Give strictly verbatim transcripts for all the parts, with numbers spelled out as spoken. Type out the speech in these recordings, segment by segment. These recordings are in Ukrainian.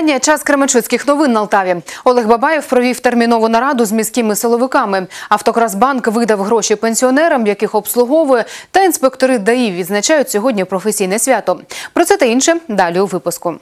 вітання. Час кременчуцьких новин на Алтаві. Олег Бабаєв провів термінову нараду з міськими силовиками. Автокрасбанк видав гроші пенсіонерам, яких обслуговує, та інспектори ДАІ відзначають сьогодні професійне свято. Про це та інше далі у випуску.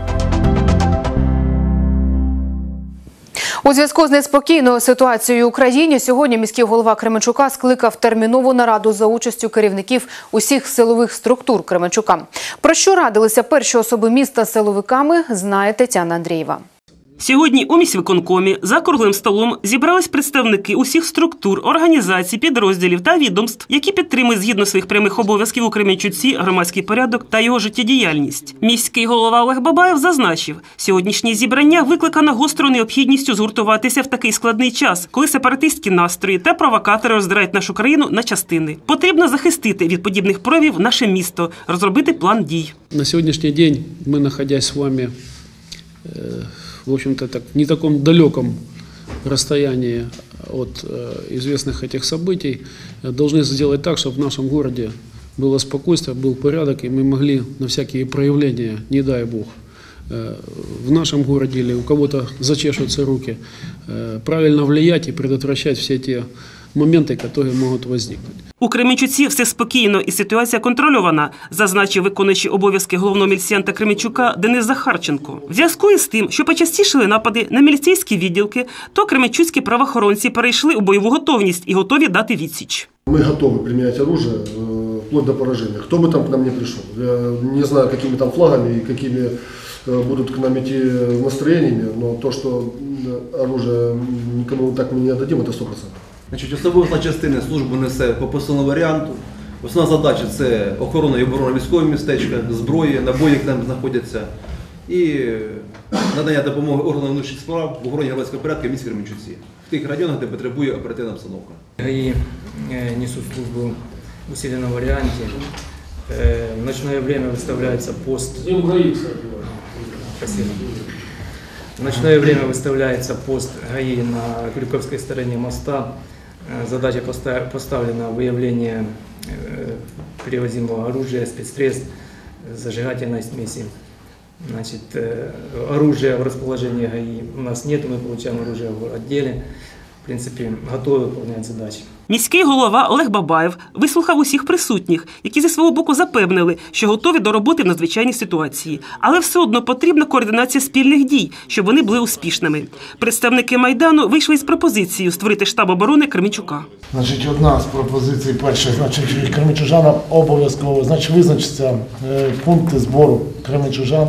У зв'язку з неспокійною ситуацією в Україні сьогодні міський голова Кременчука скликав термінову нараду за участю керівників усіх силових структур Кременчука. Про що радилися перші особи міста з силовиками, знає Тетяна Андрієва. Сьогодні у міськвиконкомі за круглим столом зібрались представники усіх структур, організацій, підрозділів та відомств, які підтримують згідно своїх прямих обов'язків у Кременчуці громадський порядок та його життєдіяльність. Міський голова Олег Бабаєв зазначив, сьогоднішнє зібрання викликано гострою необхідністю згуртуватися в такий складний час, коли сепаратистські настрої та провокатори роздирають нашу країну на частини. Потрібно захистити від подібних проявів наше місто, розробити план дій. На сьогоднішній день ми, находясь з вами, в общем-то, так, не таком далеком расстоянии от э, известных этих событий, должны сделать так, чтобы в нашем городе было спокойствие, был порядок, и мы могли на всякие проявления, не дай бог, э, в нашем городе или у кого-то зачешутся руки, э, правильно влиять и предотвращать все те моменти, які можуть виникнути. У Кременчуці все спокійно і ситуація контрольована, зазначив виконуючий обов'язки головного міліціянта Кременчука Денис Захарченко. В зв'язку із тим, що почастішили напади на міліцейські відділки, то кременчуцькі правоохоронці перейшли у бойову готовність і готові дати відсіч. Ми готові приміняти оружие вплоть до пораження. Хто би там к нам не прийшов. Я не знаю, якими там флагами і якими будуть к нам йти настроєннями, але то, що оружие нікому так ми не дадим, це сто відсотків. Значить, особливо частини служби несе по посильному варіанту. Основна задача – це охорона і оборона військового містечка, зброї, набої, які там знаходяться, і надання допомоги органам внутрішніх справ в охороні громадського порядку в місті Кременчуці, в тих районах, де потребує оперативна обстановка. ГАИ несут службу в усиленном варианте. В ночное время выставляется пост. Спасибо. В ночное время выставляется пост ГАИ на Крюковской стороне моста. Задача поставлена выявление перевозимого оружия, спецсредств, зажигательной смеси. Значит, оружия в расположении ГАИ у нас нет, мы получаем оружие в отделе. В принципі, готові виконувати задачі. Міський голова Олег Бабаєв вислухав усіх присутніх, які зі свого боку запевнили, що готові до роботи в надзвичайній ситуації. Але все одно потрібна координація спільних дій, щоб вони були успішними. Представники Майдану вийшли з пропозицією створити штаб оборони Кременчука. Значить, одна з пропозицій перша, значить, кременчужанам обов'язково, значить, визначиться пункти збору кременчужан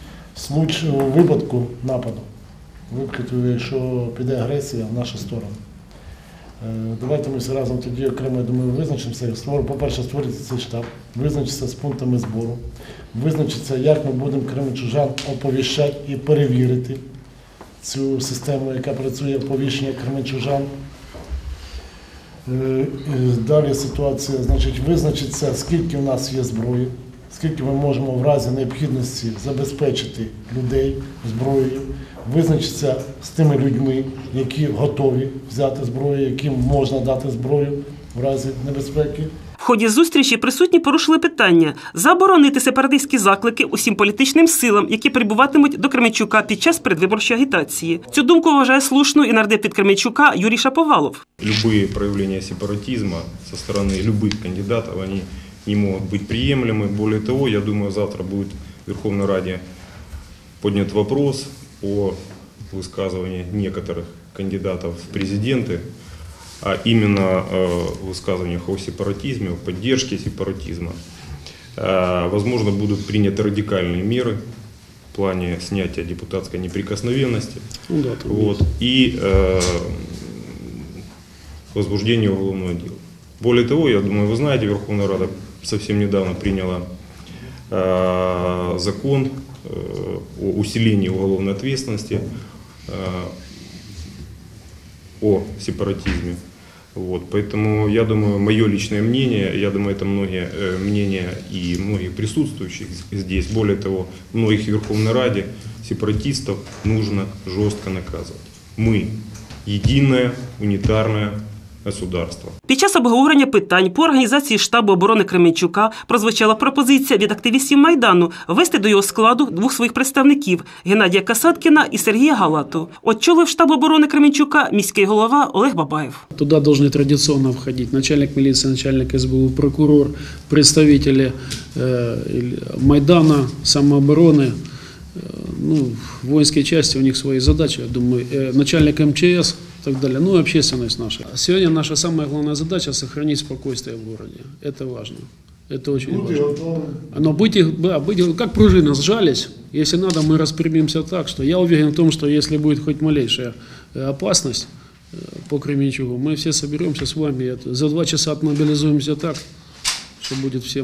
у випадку нападу. Випадку, якщо піде агресія в нашу сторону. Давайте ми всі разом тоді окремо, я думаю, визначимося. По-перше, створити цей штаб, визначитися з пунктами збору, визначитися, як ми будемо кременчужан оповіщати і перевірити цю систему, яка працює оповіщення кременчужан. Далі ситуація, значить, визначиться, скільки в нас є зброї, скільки ми можемо в разі необхідності забезпечити людей зброєю, визначитися з тими людьми, які готові взяти зброю, яким можна дати зброю в разі небезпеки. В ході зустрічі присутні порушили питання заборонити сепаратистські заклики усім політичним силам, які прибуватимуть до Кременчука під час передвиборчої агітації. Цю думку вважає слушною і нардеп від Кременчука Юрій Шаповалов. Любые проявления сепаратизма со стороны любых кандидатов, они не могут быть приемлемы. Более того, я думаю, завтра будет в Верховной Раде поднят вопрос о высказывании некоторых кандидатов в президенты, а именно в высказываниях о сепаратизме, о поддержке сепаратизма. Возможно, будут приняты радикальные меры в плане снятия депутатской неприкосновенности, ну, да, вот, и э, возбуждения уголовного дела. Более того, я думаю, вы знаете, Верховная Рада совсем недавно приняла э, закон э, о усилении уголовной ответственности э, о сепаратизме. Вот, поэтому я думаю, мое личное мнение, я думаю, это многие э, мнения и многих присутствующих здесь, более того, многих в Верховной Раде, сепаратистов нужно жестко наказывать. Мы единая, унитарная государства. Під час обговорення питань по організації штабу оборони Кременчука прозвучала пропозиція від активістів Майдану ввести до його складу двох своїх представників – Геннадія Касаткіна і Сергія Галату. Очолив штаб оборони Кременчука міський голова Олег Бабаєв. Туда должны традиционно входить начальник милиции, начальник эс бэ у, прокурор, представители э, Майдана, самообороны, э, ну, воинские части, у них свои задачи, я думаю, э, начальник эм че эс и так далее, ну и общественность наша. Сегодня наша самая главная задача – сохранить спокойствие в городе. Это важно. Это очень важно. Но быть, их, да, быть как пружина сжались, если надо, мы распрямимся так, что я уверен в том, что если будет хоть малейшая опасность по Кременчугу, мы все соберемся с вами, за два часа отмобилизуемся так, что будет всем.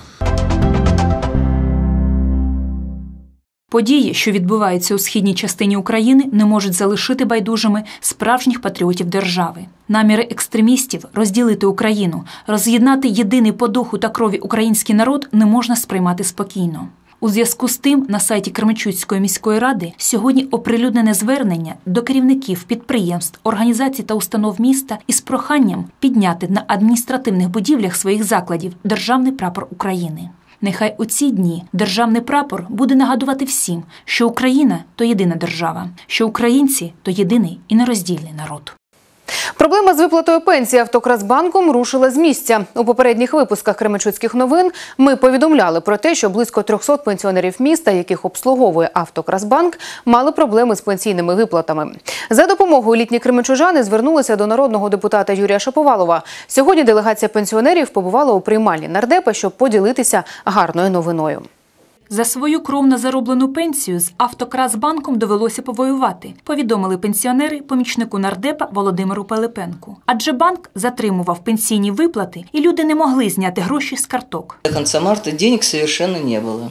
Події, що відбуваються у східній частині України, не можуть залишити байдужими справжніх патріотів держави. Наміри екстремістів розділити Україну, роз'єднати єдиний по духу та крові український народ не можна сприймати спокійно. У зв'язку з тим на сайті Кременчуцької міської ради сьогодні оприлюднене звернення до керівників підприємств, організацій та установ міста із проханням підняти на адміністративних будівлях своїх закладів державний прапор України. Нехай у ці дні державний прапор буде нагадувати всім, що Україна – то єдина держава, що українці – то єдиний і нероздільний народ. Проблема з виплатою пенсії Автокрасбанком рушила з місця. У попередніх випусках Кременчуцьких новин ми повідомляли про те, що близько трьохсот пенсіонерів міста, яких обслуговує Автокрасбанк, мали проблеми з пенсійними виплатами. За допомогою літні кременчужани звернулися до народного депутата Юрія Шаповалова. Сьогодні делегація пенсіонерів побувала у приймальні нардепа, щоб поділитися гарною новиною. За свою кровно зароблену пенсію з Автокрасбанком довелося повоювати, повідомили пенсіонери помічнику нардепа Володимиру Пилипенку. Адже банк затримував пенсійні виплати, і люди не могли зняти гроші з карток. До конца марта денег совершенно не было.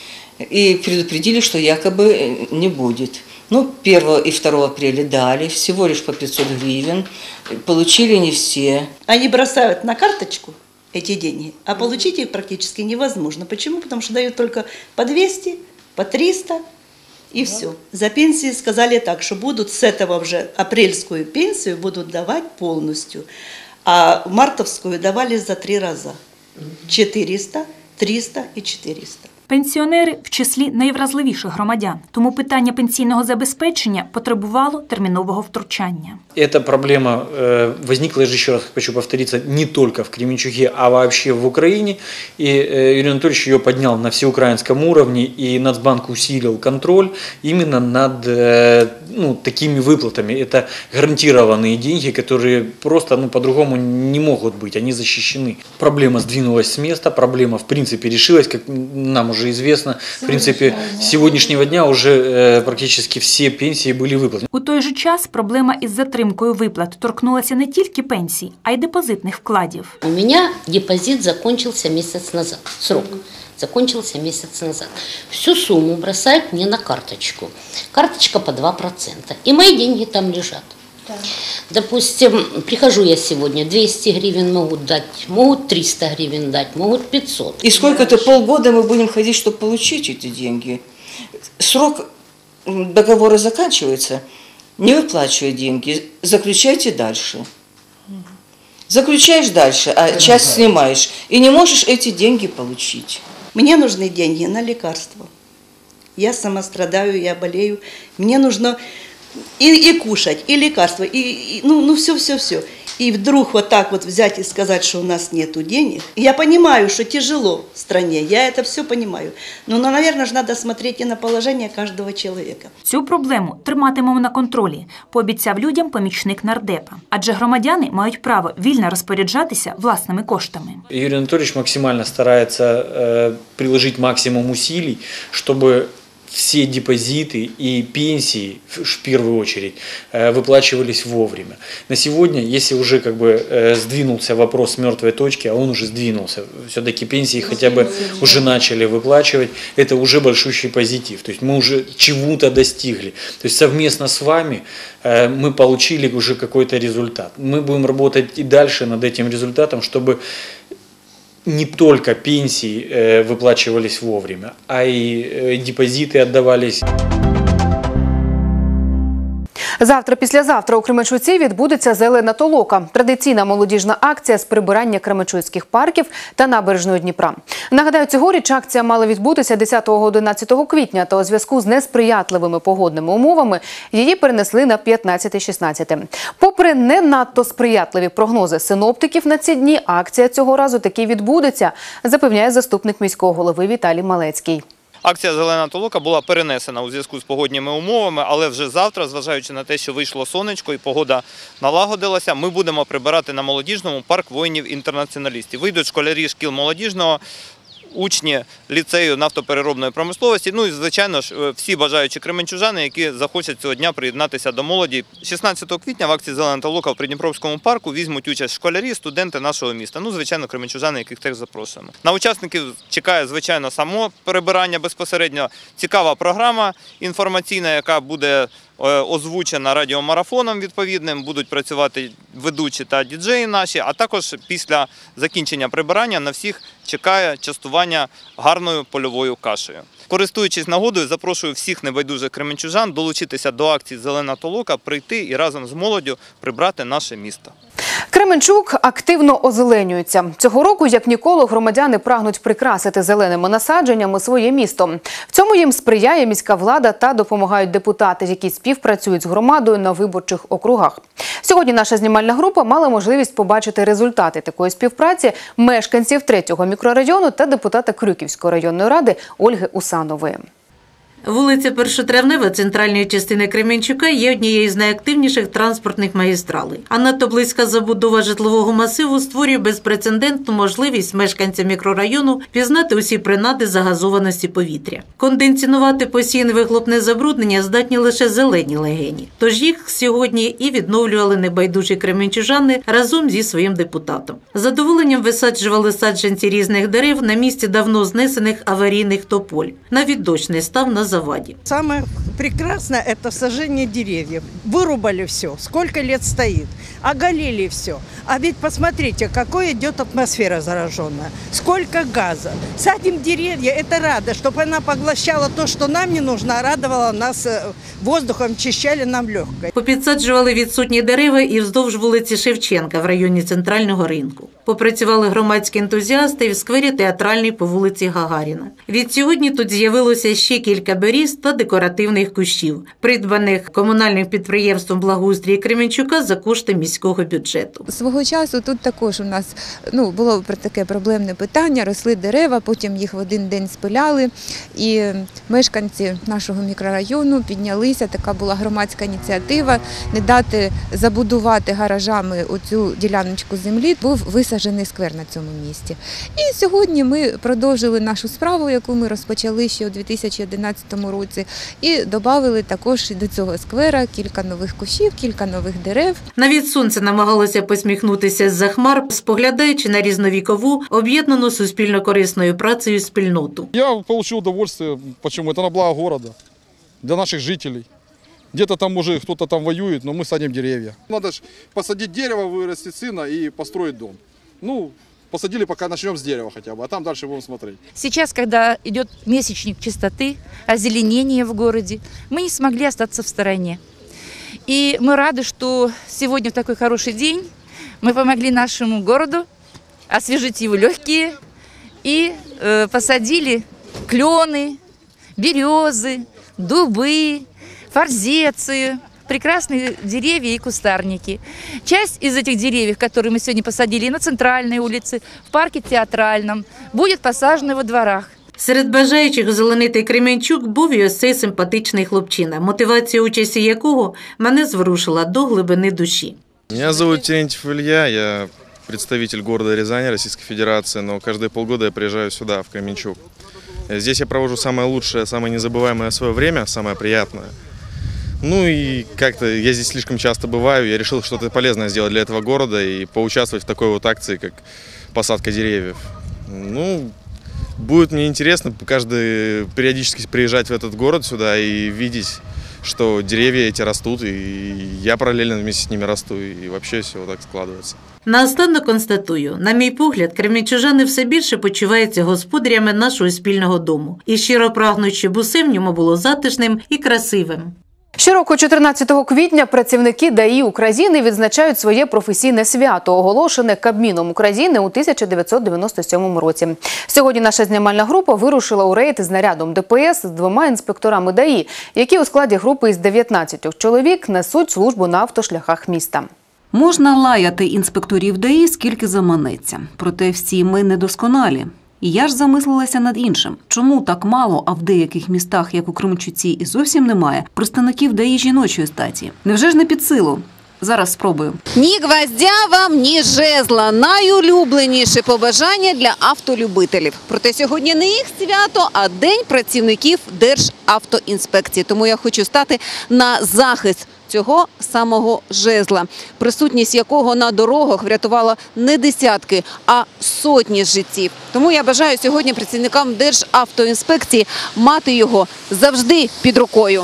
И предупредили, что якобы не будет. Ну, первого и второго апреля дали, всего лишь по пятьсот гривен, получили не все. Они бросают на карточку эти деньги, а получить их практически невозможно. Почему? Потому что дают только по двести, по триста и все. За пенсии сказали так, что будут с этого уже апрельскую пенсию будут давать полностью, а мартовскую давали за три раза. четыреста, триста и четыреста. Пенсіонери в числі найвразливіших громадян, тому питання пенсійного забезпечення потребувало термінового втручання. Эта проблема э, возникла, я же еще раз хочу повториться, не только в Кременчуге, а вообще в Украине. И э, Юрий Анатольевич ее поднял на всеукраинском уровне, и Нацбанк усилил контроль именно над э, ну, такими выплатами. Это гарантированные деньги, которые просто ну, по-другому не могут быть, они защищены. Проблема сдвинулась с места, проблема в принципе решилась, как нам уже известно. В принципе, с сегодняшнего дня уже э, практически все пенсии были выплачены. У той же час проблема із затримкою виплат торкнулася не тільки пенсій, а й депозитних вкладів. У меня депозит закончился месяц назад, срок закончился месяц назад. Всю сумму бросают мне на карточку. Карточка по два процента. И мои деньги там лежат. Да. Допустим, прихожу я сегодня, двести гривен могут дать, могут триста гривен дать, могут пятьсот. И сколько-то полгода мы будем ходить, чтобы получить эти деньги. Срок договора заканчивается, не выплачивая деньги, заключайте дальше. Заключаешь дальше, а часть снимаешь, и не можешь эти деньги получить. Мне нужны деньги на лекарства. Я сама страдаю, я болею. Мне нужно и, и кушать, и лекарства, и, и ну, ну все-все-все. И вдруг вот так вот взять и сказать, что у нас нету денег. Я понимаю, что тяжело в стране, я это все понимаю. Но, ну, наверное, же надо смотреть и на положение каждого человека. Цю проблему триматимемо на контролі, пообіцяв людям помічник нардепа. Адже громадяни мають право вільно розпоряджатися власними коштами. Юрий Анатольевич максимально старается э, приложить максимум усилий, чтобы все депозиты и пенсии, в первую очередь, выплачивались вовремя. На сегодня, если уже как бы сдвинулся вопрос с мертвой точки, а он уже сдвинулся, все-таки пенсии хотя бы уже начали выплачивать, это уже большущий позитив. То есть мы уже чего-то достигли. То есть совместно с вами мы получили уже какой-то результат. Мы будем работать и дальше над этим результатом, чтобы не только пенсии э, выплачивались вовремя, а и э, депозиты отдавались. Завтра-післязавтра у Кременчуці відбудеться «Зелена толока» – традиційна молодіжна акція з прибирання кременчуцьких парків та набережної Дніпра. Нагадаю, цьогоріч акція мала відбутися десятого-одинадцятого квітня, та у зв'язку з несприятливими погодними умовами її перенесли на п'ятнадцяте-шістнадцяте. Попри не надто сприятливі прогнози синоптиків на ці дні, акція цього разу таки відбудеться, запевняє заступник міського голови Віталій Малецький. Акція «Зелена толока» була перенесена у зв'язку з погодніми умовами, але вже завтра, зважаючи на те, що вийшло сонечко і погода налагодилася, ми будемо прибирати на молодіжному парк воїнів-інтернаціоналістів. Вийдуть школярі шкіл молодіжного, учні ліцею нафтопереробної промисловості, ну і, звичайно ж, всі бажаючі кременчужани, які захочуть цього дня приєднатися до молоді. шістнадцятого квітня в акції «Зелена толока» в Придніпровському парку візьмуть участь школярі, студенти нашого міста. Ну, звичайно, кременчужани, яких теж запрошуємо. На учасників чекає, звичайно, само прибирання безпосередньо, цікава програма інформаційна, яка буде озвучена радіомарафоном відповідним, будуть працювати ведучі та діджеї наші, а також після закінчення прибирання на всіх чекає частування гарною польовою кашею. Користуючись нагодою, запрошую всіх небайдужих кременчужан долучитися до акції «Зелена толока», прийти і разом з молоддю прибрати наше місто. Кременчук активно озеленюється. Цього року, як ніколи, громадяни прагнуть прикрасити зеленими насадженнями своє місто. В цьому їм сприяє міська влада та допомагають депутати, які співпрацюють з громадою на виборчих округах. Сьогодні наша знімальна група мала можливість побачити результати такої співпраці мешканців третього мікрорайону та депутата Крюківської районної ради Ольги Усанової. Вулиця Першотравнева центральної частини Кременчука є однією з найактивніших транспортних магістралей. А надто близька забудова житлового масиву створює безпрецедентну можливість мешканцям мікрорайону пізнати усі принади загазованості повітря. Конденсувати постійне вихлопне забруднення здатні лише зелені легені. Тож їх сьогодні і відновлювали небайдужі кременчужани разом зі своїм депутатом. З задоволенням висаджували саджанці різних дерев на місці давно знесених аварійних тополь. Навіть дощ не став на заваде. Самое прекрасное – это сажение деревьев. Вырубали все, сколько лет стоит, оголили все. А ведь посмотрите, какой идет атмосфера зараженная, сколько газа. Садим деревья, это радо, чтобы она поглощала то, что нам не нужно, а радовала нас воздухом, чищали нам легкое. Попідсаджували відсутні дерева і вздовж вулиці Шевченка в районі центрального ринку. Попрацювали громадські ентузіасти в сквері Театральний по вулиці Гагаріна. Від сьогодні тут з'явилося ще кілька беріз та декоративних кущів, придбаних комунальним підприємством благоустрій Кременчука за кошти міського бюджету. Свого часу тут також у нас ну, було таке проблемне питання, росли дерева, потім їх в один день спиляли, і мешканці нашого мікрорайону піднялися, така була громадська ініціатива, не дати забудувати гаражами оцю діляночку землі, був висаджений сквер на цьому місці. І сьогодні ми продовжили нашу справу, яку ми розпочали ще у дві тисячі одинадцятому році, і додали також до цього сквера кілька нових кущів, кілька нових дерев. Навіть сонце намагалося посміхнутися з-за хмар, споглядаючи на різновікову, об'єднану суспільно-корисною працею спільноту. Я отримав удовольствие, почему? Это на благо города, для наших жителей. Где-то там уже кто-то там воюет, но мы садим деревья. Надо же посадить дерево, вырастить сына и построить дом. Ну, посадили, пока начнем с дерева хотя бы, а там дальше будем смотреть. Сейчас, когда идет месячник чистоты, озеленение в городе, мы не смогли остаться в стороне. И мы рады, что сегодня в такой хороший день мы помогли нашему городу освежить его легкие и э, посадили клены, березы, дубы, форзеции, прекрасные деревья и кустарники. Часть из этих деревьев, которые мы сегодня посадили на центральной улице, в парке Театральном, будет посажена во дворах. Серед бажаючих озеленити Кременчук був і ось цей симпатичний хлопчина, мотивація участі якого мене зворушила до глибини душі. Меня зовут Терентьев Илья, я представитель города Рязани, Российской Федерации, но каждые полгода я приезжаю сюда, в Кременчук. Здесь я провожу самое лучшее, самое незабываемое свое время, самое приятное. Ну и как-то я здесь слишком часто бываю, я решил что-то полезное сделать для этого города и поучаствовать в такой вот акции, как посадка деревьев. Ну, будет мне интересно каждый периодически приезжать в этот город сюда и видеть, что деревья эти растут, и я параллельно вместе с ними расту, и вообще все вот так складывается. Наостанок констатую, на мій погляд, кременчужани все більше почуваються господарями нашого спільного дому і щиро прагнуть, щоб усе в ньому було затишним і красивим. Щороку чотирнадцятого квітня працівники ДАІ України відзначають своє професійне свято, оголошене Кабміном України у тисяча дев'ятсот дев'яносто сьомому році. Сьогодні наша знімальна група вирушила у рейд з нарядом ДПС з двома інспекторами ДАІ, які у складі групи із дев'ятнадцяти чоловік несуть службу на автошляхах міста. Можна лаяти інспекторів ДАІ скільки заманеться, проте всі ми недосконалі. І я ж замислилася над іншим. Чому так мало, а в деяких містах, як у Кременчуці, і зовсім немає, представників ДАІ жіночої статі? Невже ж не під силу? Зараз спробую. Ні гвоздя вам, ні жезла. Найулюбленіше побажання для автолюбителів. Проте сьогодні не їх свято, а День працівників Державтоінспекції. Тому я хочу стати на захист цього самого жезла, присутність якого на дорогах врятувала не десятки, а сотні життів. Тому я бажаю сьогодні працівникам Державтоінспекції мати його завжди під рукою.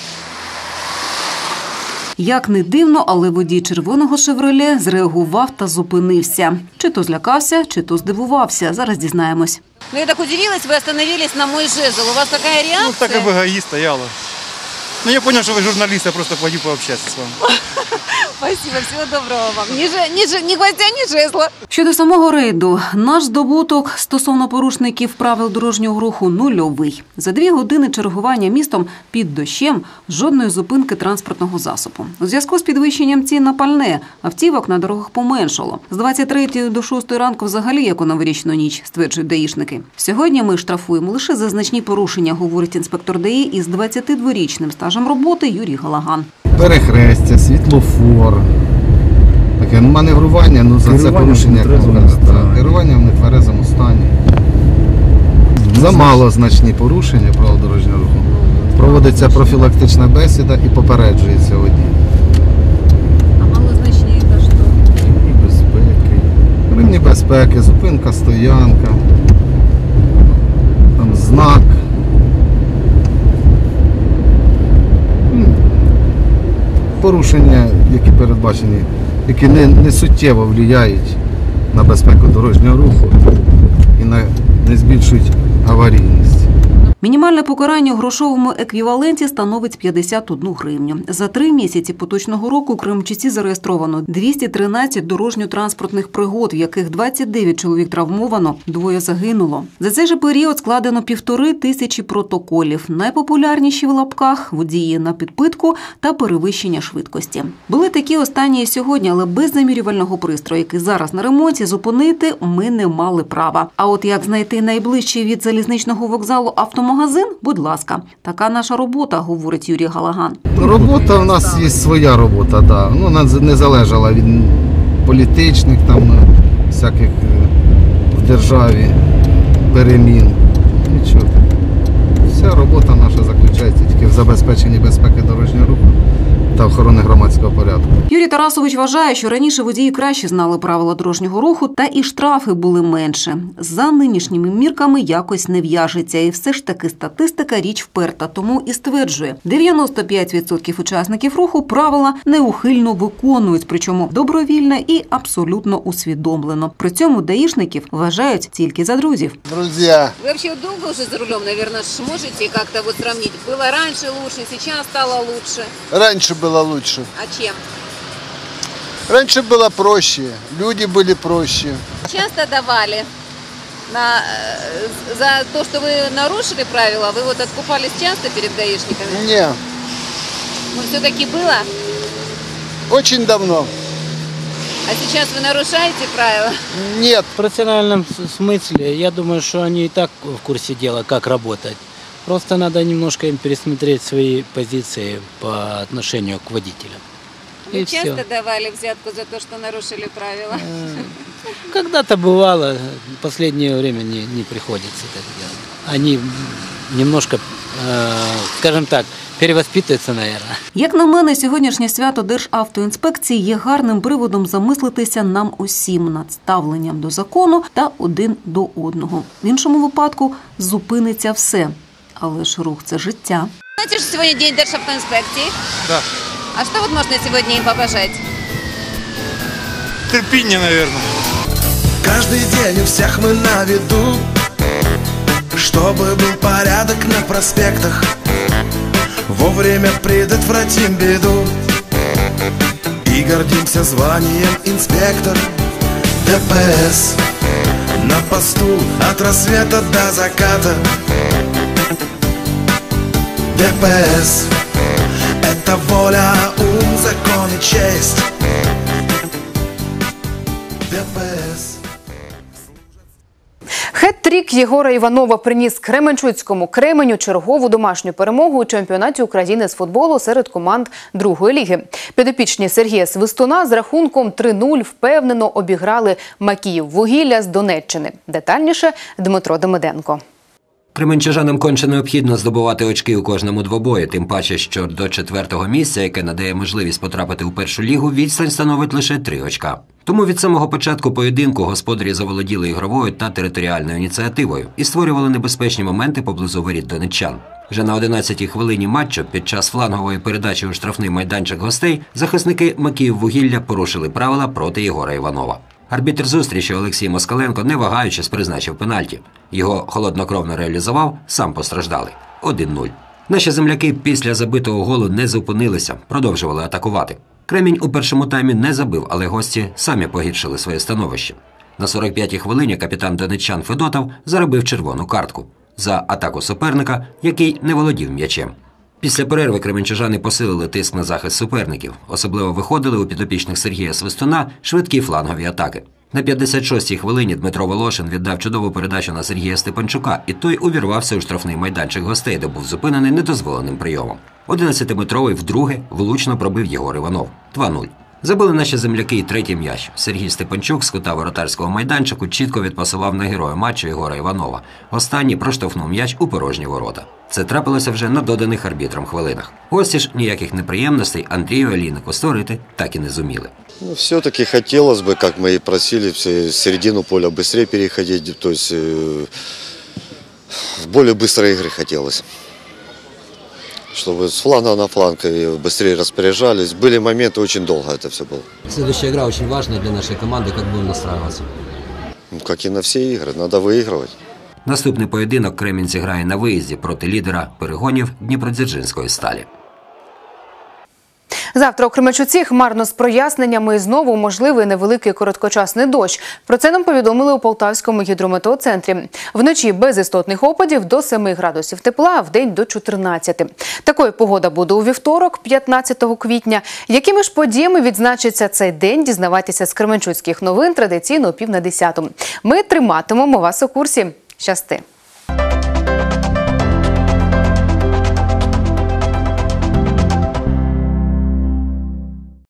Як не дивно, але водій червоного «Шевроле» зреагував та зупинився. Чи то злякався, чи то здивувався. Зараз дізнаємось. Ну, я так удивилась, вы остановились на мой жезл. У вас какая реакция? Ну, так как бы ГАИ стояла. Ну, я понял, что вы журналист, я просто пойду пообщаться с вами. Спасибо, всего доброго вам. Ні, ні, ні гвоздя, ні жезла. Щодо самого рейду, наш здобуток стосовно порушників правил дорожнього руху нульовий. За дві години чергування містом під дощем жодної зупинки транспортного засобу. У зв'язку з підвищенням цін на пальне автівок на дорогах поменшало. З двадцять третьої до шостої ранку взагалі як у новорічну ніч, стверджують даїшники. Сьогодні ми штрафуємо лише за значні порушення, говорить інспектор ДАІ із двадцятидворічним стажем роботи Юрій Галаган. Перехрестя, світлофор, таке маневрування, ну за це порушення керування в нетверезому стані. Замало значні порушення правил дорожнього руху. Проводиться профілактична бесіда і попереджується водій. А малозначні – це що? Ремні безпеки, ремні безпеки, зупинка, стоянка, там знак. Порушення, які передбачені, які не, не суттєво впливають на безпеку дорожнього руху і на, не збільшують аварійність. Мінімальне покарання у грошовому еквіваленті становить п'ятдесят одну гривню. За три місяці поточного року у Кременчуці зареєстровано двісті тринадцять дорожньо-транспортних пригод, в яких двадцять дев'ять чоловік травмовано, двоє загинуло. За цей же період складено півтори тисячі протоколів. Найпопулярніші в лапках – водії на підпитку та перевищення швидкості. Були такі останні і сьогодні, але без замірювального пристрою, який зараз на ремонті, зупинити ми не мали права. А от як знайти найближчий від залізничного вокзалу автомагазин? Магазин, будь ласка. Така наша робота, говорить Юрій Галаган. Робота в нас є своя робота, да. Ну, вона не залежала від політичних там всяких в державі перемін. Нічого. Вся робота наша заключається тільки в забезпеченні безпеки дорожнього руху та охорони громадського порядку. Юрій Тарасович вважає, що раніше водії краще знали правила дорожнього руху, та і штрафи були менше. За нинішніми мірками якось не в'яжеться. І все ж таки статистика річ вперта. Тому і стверджує, дев'яносто п'ять відсотків учасників руху правила неухильно виконують, причому добровільно і абсолютно усвідомлено. При цьому даїшників вважають тільки за друзів. Друзі, ви взагалі довго вже за рулем, мабуть, можете як-то вот сравнить? Було раніше лучше, зараз стало лучше? Раньше было лучше. А чем? Раньше было проще, люди были проще. Часто давали на, за то, что вы нарушили правила? Вы вот откупались часто перед гаишниками? Не. Но все-таки было? Очень давно. А сейчас вы нарушаете правила? Нет. В профессиональном смысле, я думаю, что они и так в курсе дела, как работать. Просто надо немножко им пересмотреть свои позиции по отношению к водителям. Вы И часто все. давали взятку за то, что нарушили правила? Когда-то бывало, в последнее время не, не приходится так делать. Они немножко, э, скажем так, перевоспитуються, наверное. Як на мене, сьогоднішнє свято Державтоінспекції є гарним приводом замислитися нам усім над ставленням до закону та один до одного. В іншому випадку зупиниться все. Але ж рух – це життя. Знаете, что сегодня день Державтоинспекции? Да. А что вот можно сегодня им побажать? Терпение, наверное. Каждый день у всех мы на виду, чтобы был порядок на проспектах. вовремя предотвратим беду и гордимся званием инспектор ДПС. На посту от рассвета до заката. ДПС — это воля, ум, закон и честь. ДПС. Хет-трік Єгора Іванова приніс Кременчуцькому Кременю чергову домашню перемогу у чемпіонаті України з футболу серед команд другої ліги. Підопічні Сергія Свистуна з рахунком три нуль впевнено обіграли Макіїввугілля з Донеччини. Детальніше Дмитро Демиденко. Кременчужанам конче необхідно здобувати очки у кожному двобої, тим паче, що до четвертого місця, яке надає можливість потрапити у першу лігу, відстань становить лише три очка. Тому від самого початку поєдинку господарі заволоділи ігровою та територіальною ініціативою і створювали небезпечні моменти поблизу воріт донеччан. Вже на одинадцятій хвилині матчу під час флангової передачі у штрафний майданчик гостей захисники Макіїввугілля порушили правила проти Єгора Іванова. Арбітр зустрічі Олексій Москаленко, не вагаючись, призначив пенальті. Його холоднокровно реалізував сам постраждалий. один нуль. Наші земляки після забитого голу не зупинилися, продовжували атакувати. Кремінь у першому таймі не забив, але гості самі погіршили своє становище. На сорок п'ятій хвилині капітан донеччан Федотов заробив червону картку за атаку суперника, який не володів м'ячем. Після перерви кременчужани посилили тиск на захист суперників. Особливо виходили у підопічних Сергія Свистуна швидкі флангові атаки. На п'ятдесят шостій хвилині Дмитро Волошин віддав чудову передачу на Сергія Степанчука, і той увірвався у штрафний майданчик гостей, де був зупинений недозволеним прийомом. одинадцятиметровий вдруге влучно пробив Єгор Іванов. два нуль. Забили наші земляки і третій м'яч. Сергій Степанчук з кута воротарського майданчику чітко відпасував на героя матчу Єгора Іванова. Останній проштовхнув м'яч у порожні ворота. Це трапилося вже на доданих арбітром хвилинах. Гості ж ніяких неприємностей Андрію Олійнику створити так і не зуміли. Ну, все-таки хотелось бы, как мы и просили, в середину поля быстрее переходить, то есть э, в более быстрой игры хотелось. Чтобы с фланга на фланг быстрее распоряжались. Были моменты, очень долго это все было. Следующая игра очень важная для нашей команды. Как будем настраиваться? Ну, как и на все игры, надо выигрывать. Наступний поєдинок Кремінь зіграє на виїзді проти лідера перегонів Дніпродзержинської сталі. Завтра у Кременчуці хмарно з проясненнями і знову можливий невеликий короткочасний дощ. Про це нам повідомили у Полтавському гідрометеоцентрі. Вночі без істотних опадів до семи градусів тепла, а вдень до чотирнадцяти. Такою погода буде у вівторок, п'ятнадцятого квітня. Якими ж подіями відзначиться цей день, дізнавайтеся з кременчуцьких новин традиційно о пів на десяту. Ми триматимемо вас у курсі. Щасти!